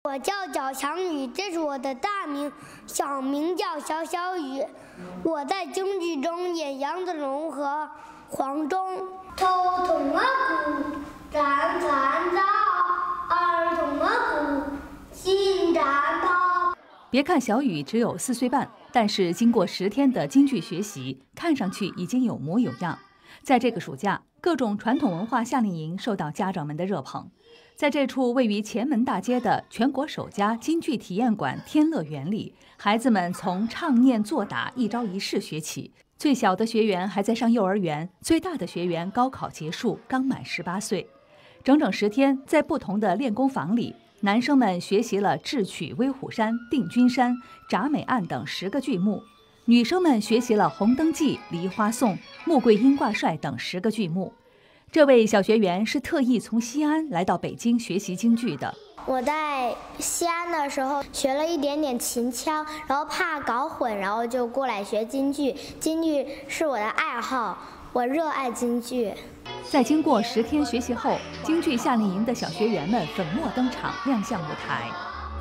我叫脚翔宇，这是我的大名，小名叫小小雨。我在京剧中演杨子荣和黄忠。头痛啊鼓，站站早；耳痛啊鼓，心战跑。 别看小雨只有4岁半，但是经过10天的京剧学习，看上去已经有模有样。在这个暑假，各种传统文化夏令营受到家长们的热捧。在这处位于前门大街的全国首家京剧体验馆天乐园里，孩子们从唱念做打一招一式学起。最小的学员还在上幼儿园，最大的学员高考结束，刚满18岁。整整10天，在不同的练功房里，男生们学习了智取威虎山、定军山、铡美案等10个剧目，女生们学习了红灯记、梨花颂、穆桂英挂帅等10个剧目。这位小学员是特意从西安来到北京学习京剧的。 我在西安的时候学了一点点秦腔，然后怕搞混，然后就过来学京剧。京剧是我的爱好，我热爱京剧。 在经过10天学习后，京剧夏令营的小学员们粉墨登场，亮相舞台。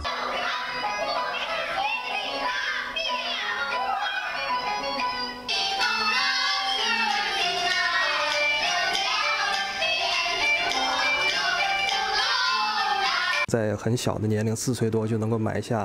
在很小的年龄，4岁多就能够埋下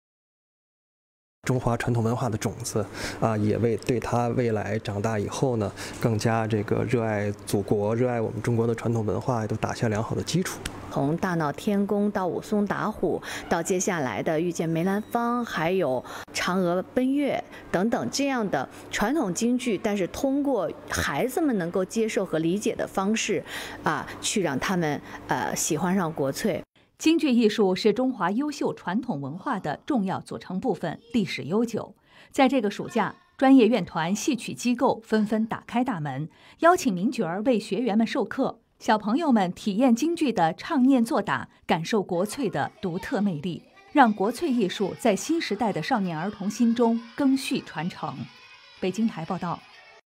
中华传统文化的种子啊，也对他未来长大以后呢，更加热爱祖国、热爱我们中国的传统文化，都打下良好的基础。 从大闹天宫到武松打虎，到接下来的遇见梅兰芳，还有嫦娥奔月等等这样的传统京剧，但是通过孩子们能够接受和理解的方式去让他们喜欢上国粹。 京剧艺术是中华优秀传统文化的重要组成部分，历史悠久。在这个暑假，专业院团、戏曲机构纷纷打开大门，邀请名角儿为学员们授课，小朋友们体验京剧的唱念做打，感受国粹的独特魅力，让国粹艺术在新时代的少年儿童心中更续传承。北京台报道。